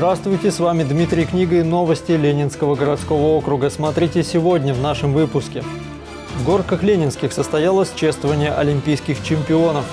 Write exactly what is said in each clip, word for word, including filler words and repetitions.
Здравствуйте, с вами Дмитрий Книга и новости Ленинского городского округа. Смотрите сегодня в нашем выпуске. В Горках Ленинских состоялось чествование олимпийских чемпионов.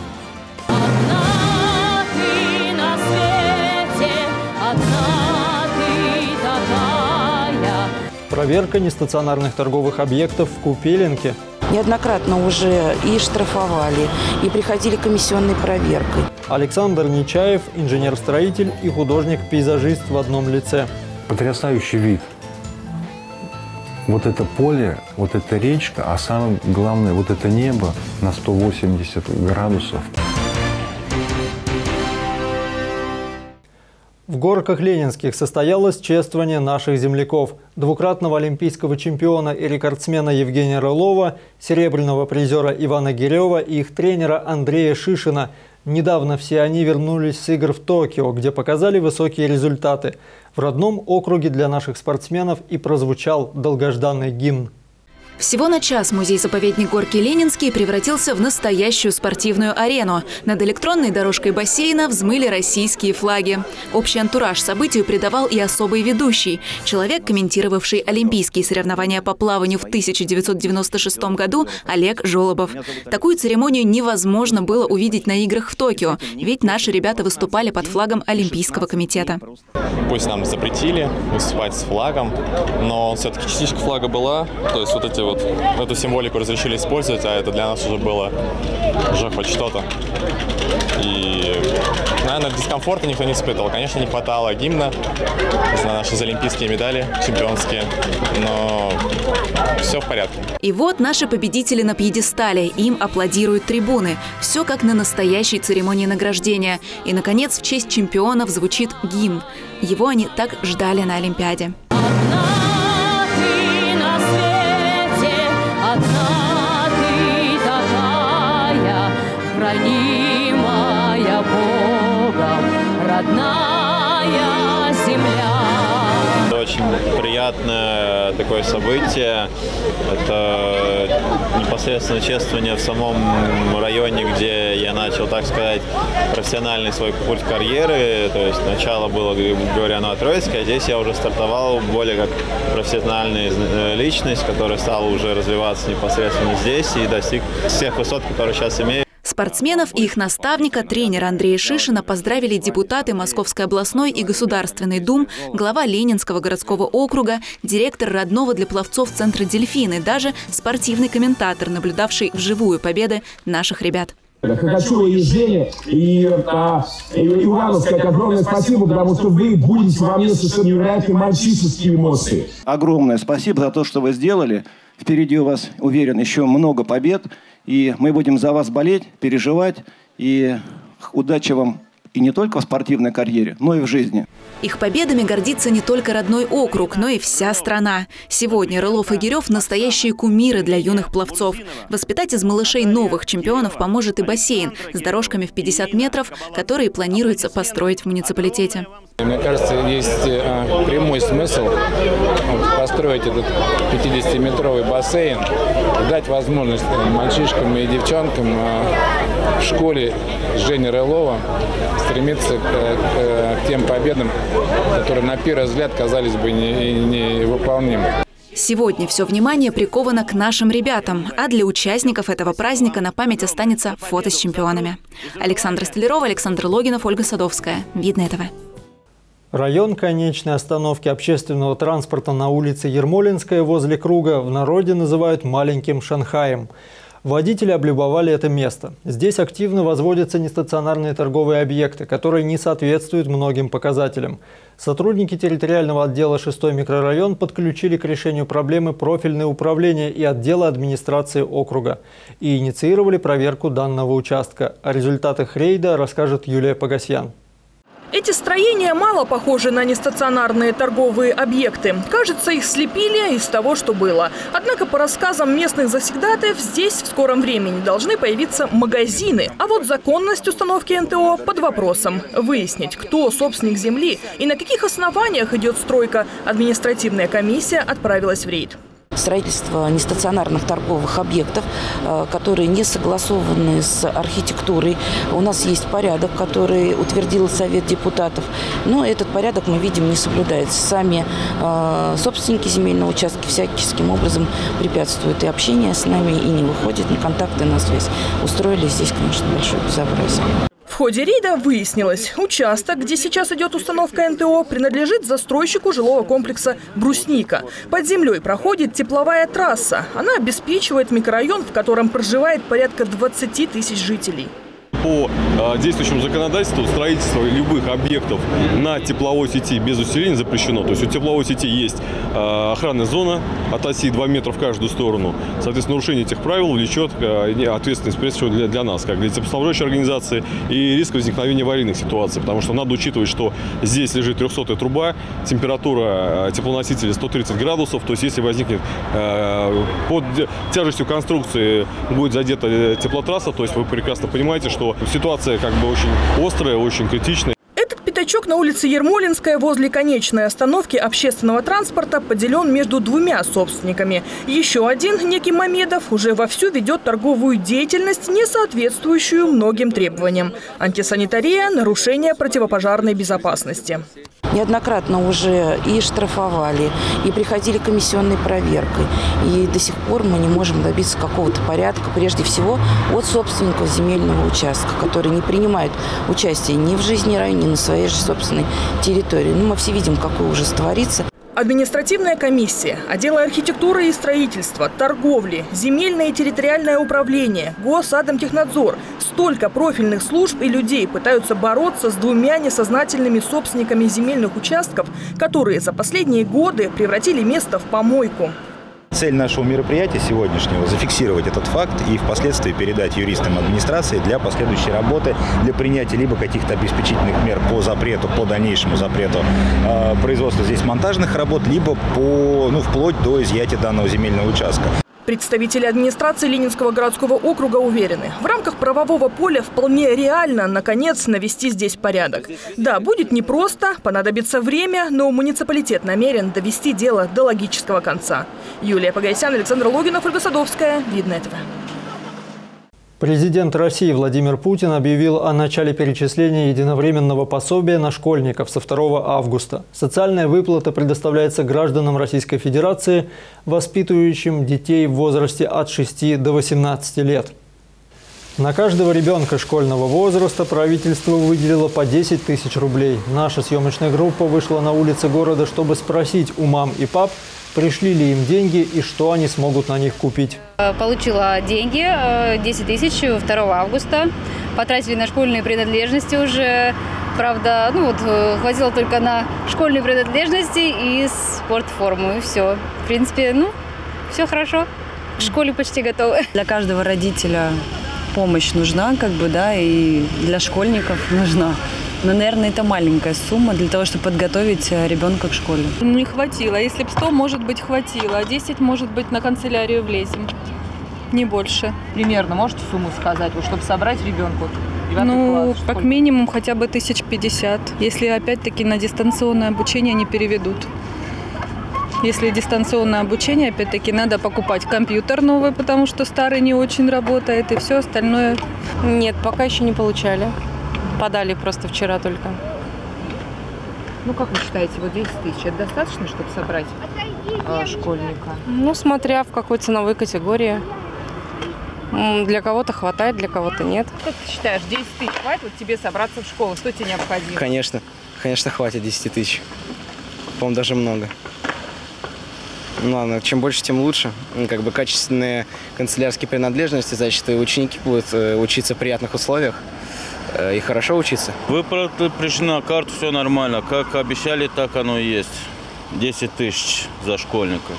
Одна ты на свете, одна ты такая. Проверка нестационарных торговых объектов в Купеленке. Неоднократно уже и штрафовали, и приходили комиссионной проверкой. Александр Нечаев, инженер-строитель и художник-пейзажист в одном лице. Потрясающий вид. Вот это поле, вот эта речка, а самое главное, вот это небо на сто восемьдесят градусов. В Горках Ленинских состоялось чествование наших земляков. Двукратного олимпийского чемпиона и рекордсмена Евгения Рылова, серебряного призера Ивана Гирева и их тренера Андрея Шишина. Недавно все они вернулись с игр в Токио, где показали высокие результаты. В родном округе для наших спортсменов и прозвучал долгожданный гимн. Всего на час музей-заповедник Горки Ленинские превратился в настоящую спортивную арену. Над электронной дорожкой бассейна взмыли российские флаги. Общий антураж событию придавал и особый ведущий. Человек, комментировавший олимпийские соревнования по плаванию в тысяча девятьсот девяносто шестом году, Олег Жолобов. Такую церемонию невозможно было увидеть на играх в Токио, ведь наши ребята выступали под флагом Олимпийского комитета. Пусть нам запретили выступать с флагом, но все-таки частичка флага была, то есть вот эти вот эту символику разрешили использовать, а это для нас уже было уже хоть что-то. И, наверное, дискомфорта никто не испытывал. Конечно, не хватало гимна на наши олимпийские медали, чемпионские, но все в порядке. И вот наши победители на пьедестале. Им аплодируют трибуны. Все как на настоящей церемонии награждения. И, наконец, в честь чемпионов звучит гимн. Его они так ждали на Олимпиаде. Одна ты такая, хранимая Богом, родная земля. Это очень приятное такое событие. Это непосредственно чествование в самом районе, где я начал, так сказать, профессиональный свой путь карьеры. То есть начало было, грубо говоря, на Троицкой, а здесь я уже стартовал более как профессиональная личность, которая стала уже развиваться непосредственно здесь и достиг всех высот, которые сейчас имею. Спортсменов и их наставника, тренера Андрея Шишина, поздравили депутаты Московской областной и Государственной Думы, глава Ленинского городского округа, директор родного для пловцов центра «Дельфины», даже спортивный комментатор, наблюдавший вживую победы наших ребят. Хохачева и Жене, и, а, и Ивану сказать огромное спасибо, потому что вы будете во мне совершенно невероятные мальчишеские эмоции. Огромное спасибо за то, что вы сделали. Впереди у вас, уверен, еще много побед. И мы будем за вас болеть, переживать. И удачи вам и не только в спортивной карьере, но и в жизни. Их победами гордится не только родной округ, но и вся страна. Сегодня Рылов и Гирев – настоящие кумиры для юных пловцов. Воспитать из малышей новых чемпионов поможет и бассейн с дорожками в пятьдесят метров, которые планируется построить в муниципалитете. Мне кажется, есть прямой смысл построить этот пятидесятиметровый бассейн и дать возможность мальчишкам и девчонкам в школе Жени Рылова стремиться к, к, к тем победам, которые на первый взгляд казались бы невыполнимы. Сегодня все внимание приковано к нашим ребятам, а для участников этого праздника на память останется фото с чемпионами. Александра Столярова, Александр Логинов, Ольга Садовская. Видно этого. Район конечной остановки общественного транспорта на улице Ермолинская возле Круга в народе называют «маленьким Шанхаем». Водители облюбовали это место. Здесь активно возводятся нестационарные торговые объекты, которые не соответствуют многим показателям. Сотрудники территориального отдела шестой микрорайон подключили к решению проблемы профильное управление и отдела администрации округа и инициировали проверку данного участка. О результатах рейда расскажет Юлия Погосьян. Эти строения мало похожи на нестационарные торговые объекты. Кажется, их слепили из того, что было. Однако, по рассказам местных завсегдатаев, здесь в скором времени должны появиться магазины. А вот законность установки эн тэ о под вопросом. Выяснить, кто собственник земли и на каких основаниях идет стройка, административная комиссия отправилась в рейд. Строительство нестационарных торговых объектов, которые не согласованы с архитектурой. У нас есть порядок, который утвердил Совет депутатов, но этот порядок, мы видим, не соблюдается. Сами э, собственники земельного участка всяким образом препятствуют и общение с нами, и не выходят на контакты, на связь. Устроили здесь, конечно, большое безобразие. В ходе рейда выяснилось, участок, где сейчас идет установка эн тэ о, принадлежит застройщику жилого комплекса «Брусника». Под землей проходит тепловая трасса. Она обеспечивает микрорайон, в котором проживает порядка двадцати тысяч жителей. По э, действующему законодательству строительство любых объектов на тепловой сети без усиления запрещено. То есть у тепловой сети есть э, охранная зона от оси два метра в каждую сторону. Соответственно, нарушение этих правил влечет э, ответственность, прежде всего, для, для нас, как для теплоснабжающей организации, и риск возникновения аварийных ситуаций. Потому что надо учитывать, что здесь лежит трехсотая труба, температура э, теплоносителя сто тридцать градусов. То есть если возникнет э, под тяжестью конструкции будет задета теплотрасса, то есть вы прекрасно понимаете, что ситуация как бы очень острая, очень критичная. Этот пятачок на улице Ермолинская возле конечной остановки общественного транспорта поделен между двумя собственниками. Еще один, некий Мамедов, уже вовсю ведет торговую деятельность, не соответствующую многим требованиям. Антисанитария, нарушение противопожарной безопасности. Неоднократно уже и штрафовали, и приходили комиссионной проверкой. И до сих пор мы не можем добиться какого-то порядка, прежде всего от собственников земельного участка, которые не принимают участие ни в жизни района, ни на своей же собственной территории. Ну, мы все видим, какой ужас творится. Административная комиссия, отделы архитектуры и строительства, торговли, земельное и территориальное управление, Госатомтехнадзор. Столько профильных служб и людей пытаются бороться с двумя несознательными собственниками земельных участков, которые за последние годы превратили место в помойку. Цель нашего мероприятия сегодняшнего – зафиксировать этот факт и впоследствии передать юристам администрации для последующей работы, для принятия либо каких-то обеспечительных мер по запрету, по дальнейшему запрету э, производства здесь монтажных работ, либо по, ну, вплоть до изъятия данного земельного участка. Представители администрации Ленинского городского округа уверены, в рамках правового поля вполне реально, наконец, навести здесь порядок. Да, будет непросто, понадобится время, но муниципалитет намерен довести дело до логического конца. Юлия Погосян, Александр Логинов, Ольга Садовская. Видно этого. Президент России Владимир Путин объявил о начале перечисления единовременного пособия на школьников со второго августа. Социальная выплата предоставляется гражданам Российской Федерации, воспитывающим детей в возрасте от шести до восемнадцати лет. На каждого ребенка школьного возраста правительство выделило по десять тысяч рублей. Наша съемочная группа вышла на улицы города, чтобы спросить у мам и пап, пришли ли им деньги и что они смогут на них купить. Получила деньги, десять тысяч, второго августа. Потратили на школьные принадлежности уже. Правда, ну вот, хватило только на школьные принадлежности и спортформу. И все. В принципе, ну, все хорошо. К школе почти готовы. Для каждого родителя помощь нужна, как бы, да, и для школьников нужна. Но, наверное, это маленькая сумма для того, чтобы подготовить ребенка к школе. Не хватило. Если бы сто, может быть, хватило. А десять, может быть, на канцелярию влезем. Не больше. Примерно можете сумму сказать, вот, чтобы собрать ребенку? Ну, класс, как минимум, хотя бы тысяч пятьдесят. Если, опять-таки, на дистанционное обучение не переведут. Если дистанционное обучение, опять-таки, надо покупать компьютер новый, потому что старый не очень работает, и все остальное. Нет, пока еще не получали. Подали просто вчера только. Ну, как вы считаете, вот десять тысяч, это достаточно, чтобы собрать э, школьника? Ну, смотря в какой ценовой категории. Для кого-то хватает, для кого-то нет. Как ты считаешь, десять тысяч хватит вот тебе собраться в школу? Что тебе необходимо? Конечно, конечно хватит десять тысяч. По-моему, даже много. Ну ладно, чем больше, тем лучше. Как бы качественные канцелярские принадлежности, значит, и ученики будут учиться в приятных условиях. И хорошо учиться. Выплата пришли на карту, все нормально. Как обещали, так оно и есть. десять тысяч за школьника.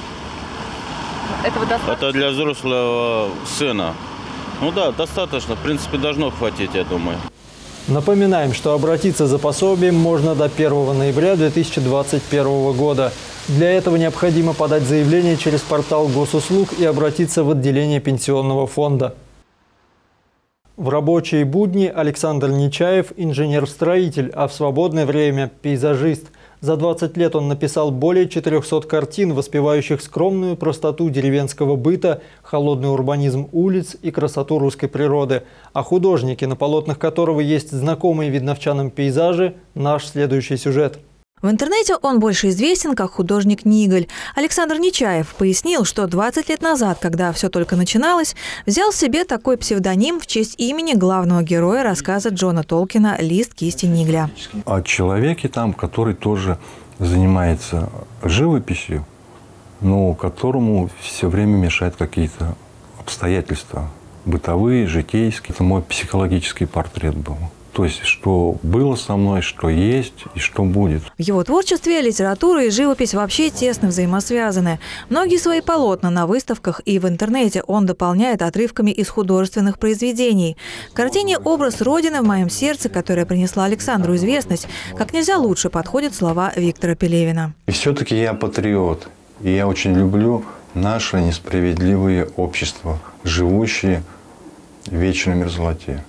Этого достаточно? Это для взрослого сына. Ну да, достаточно. В принципе, должно хватить, я думаю. Напоминаем, что обратиться за пособием можно до первого ноября две тысячи двадцать первого года. Для этого необходимо подать заявление через портал госуслуг и обратиться в отделение пенсионного фонда. В рабочие будни Александр Нечаев – инженер-строитель, а в свободное время – пейзажист. За двадцать лет он написал более четырёхсот картин, воспевающих скромную простоту деревенского быта, холодный урбанизм улиц и красоту русской природы. А художники, на полотнах которого есть знакомые видновчанам пейзажи – наш следующий сюжет. В интернете он больше известен как художник Ниголь. Александр Нечаев пояснил, что двадцать лет назад, когда все только начиналось, взял себе такой псевдоним в честь имени главного героя рассказа Джона Толкина «Лист кисти Нигля». О человеке там, который тоже занимается живописью, но которому все время мешают какие-то обстоятельства бытовые, житейские. Это мой психологический портрет был. То есть, что было со мной, что есть и что будет. В его творчестве литература и живопись вообще тесно взаимосвязаны. Многие свои полотна на выставках и в интернете он дополняет отрывками из художественных произведений. В картине «Образ Родины в моем сердце», которая принесла Александру известность, как нельзя лучше подходят слова Виктора Пелевина. И все-таки я патриот. И я очень люблю наше несправедливое общество, живущее в вечной мерзлоте.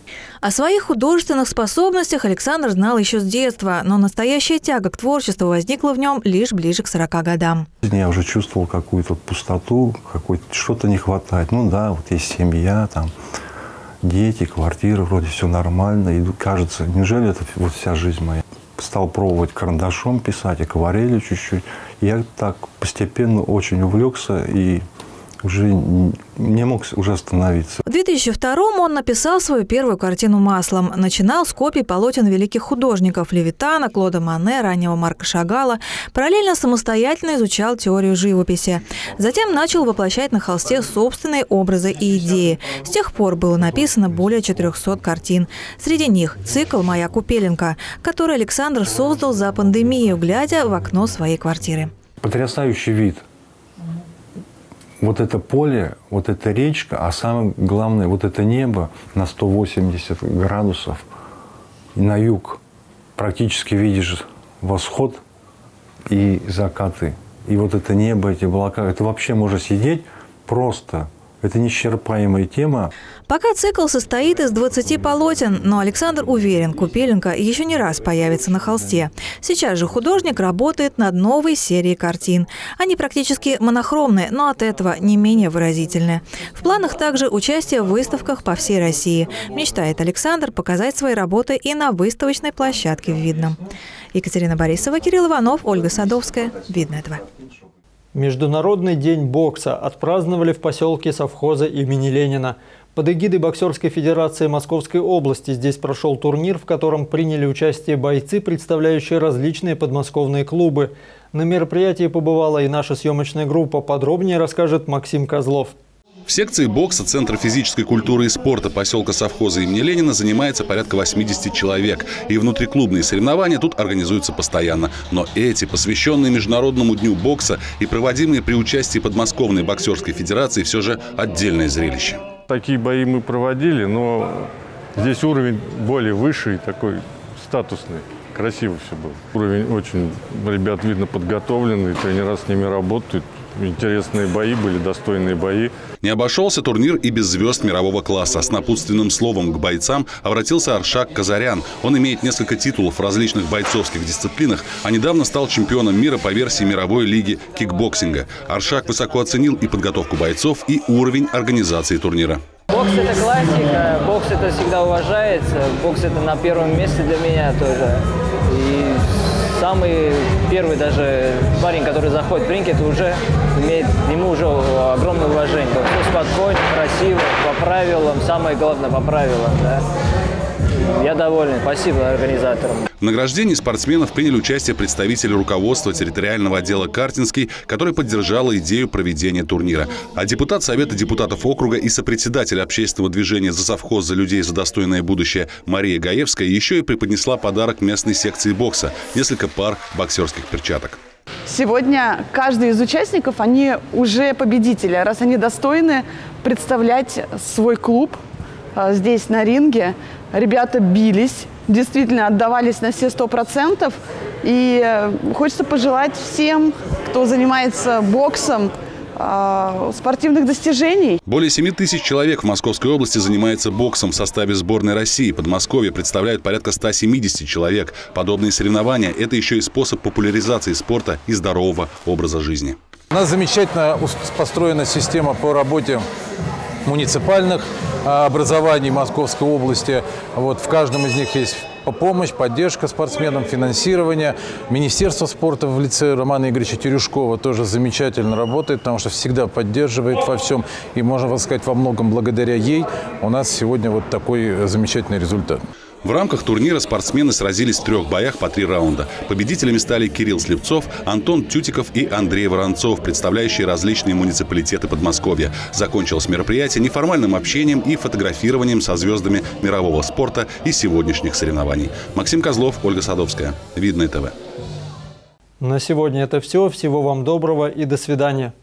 О своих художественных способностях Александр знал еще с детства, но настоящая тяга к творчеству возникла в нем лишь ближе к сорока годам. Я уже чувствовал какую-то пустоту, что-то не хватает. Ну да, вот есть семья, там, дети, квартира, вроде все нормально. И кажется, неужели это вот вся жизнь моя? Стал пробовать карандашом писать, акварелью чуть-чуть. Я так постепенно очень увлекся и уже не мог уже остановиться. В две тысячи втором он написал свою первую картину маслом. Начинал с копий полотен великих художников – Левитана, Клода Моне, раннего Марка Шагала. Параллельно самостоятельно изучал теорию живописи. Затем начал воплощать на холсте собственные образы и идеи. С тех пор было написано более четырёхсот картин. Среди них цикл «Моя Купеленко», который Александр создал за пандемию, глядя в окно своей квартиры. Потрясающий вид. Вот это поле, вот эта речка, а самое главное, вот это небо на сто восемьдесят градусов. И на юг практически видишь восход и закаты. И вот это небо, эти облака, это вообще можно сидеть просто. Это неисчерпаемая тема. Пока цикл состоит из двадцати полотен, но Александр уверен, Купеленко еще не раз появится на холсте. Сейчас же художник работает над новой серией картин. Они практически монохромные, но от этого не менее выразительные. В планах также участие в выставках по всей России. Мечтает Александр показать свои работы и на выставочной площадке в Видном. Екатерина Борисова, Кирилл Иванов, Ольга Садовская. Видное ТВ. Международный день бокса отпраздновали в поселке совхоза имени Ленина. Под эгидой Боксерской федерации Московской области здесь прошел турнир, в котором приняли участие бойцы, представляющие различные подмосковные клубы. На мероприятии побывала и наша съемочная группа. Подробнее расскажет Максим Козлов. В секции бокса Центра физической культуры и спорта поселка совхоза имени Ленина занимается порядка восьмидесяти человек. И внутриклубные соревнования тут организуются постоянно. Но эти, посвященные Международному дню бокса и проводимые при участии подмосковной боксерской федерации, все же отдельное зрелище. Такие бои мы проводили, но здесь уровень более высший, такой статусный. Красиво все было. Уровень очень, ребят, видно, подготовленный, тренера с ними работают. Интересные бои были, достойные бои. Не обошелся турнир и без звезд мирового класса. С напутственным словом к бойцам обратился Аршак Казарян. Он имеет несколько титулов в различных бойцовских дисциплинах, а недавно стал чемпионом мира по версии мировой лиги кикбоксинга. Аршак высоко оценил и подготовку бойцов, и уровень организации турнира. Бокс – это классика, бокс – это всегда уважается, бокс – это на первом месте для меня тоже. И самый первый даже парень, который заходит в ринг, это уже имеет к нему уже огромное уважение. Все спокойно, красиво, по правилам, самое главное по правилам. Да. Я доволен. Спасибо организаторам. В награждении спортсменов приняли участие представители руководства территориального отдела «Картинский», который поддержала идею проведения турнира. А депутат Совета депутатов округа и сопредседатель общественного движения «За совхоз, за людей, за достойное будущее» Мария Гаевская еще и преподнесла подарок местной секции бокса – несколько пар боксерских перчаток. Сегодня каждый из участников, они уже победители, раз они достойны представлять свой клуб здесь на ринге. Ребята бились, действительно отдавались на все сто процентов. И хочется пожелать всем, кто занимается боксом, э, спортивных достижений. Более семи тысяч человек в Московской области занимается боксом. В составе сборной России Подмосковье представляют порядка ста семидесяти человек. Подобные соревнования – это еще и способ популяризации спорта и здорового образа жизни. У нас замечательно построена система по работе муниципальных образований Московской области. Вот, в каждом из них есть помощь, поддержка спортсменам, финансирование. Министерство спорта в лице Романа Игоревича Терюшкова тоже замечательно работает, потому что всегда поддерживает во всем. И, можно сказать, во многом благодаря ей у нас сегодня вот такой замечательный результат. В рамках турнира спортсмены сразились в трех боях по три раунда. Победителями стали Кирилл Слепцов, Антон Тютиков и Андрей Воронцов, представляющие различные муниципалитеты Подмосковья. Закончилось мероприятие неформальным общением и фотографированием со звездами мирового спорта и сегодняшних соревнований. Максим Козлов, Ольга Садовская. Видное ТВ. На сегодня это все. Всего вам доброго и до свидания.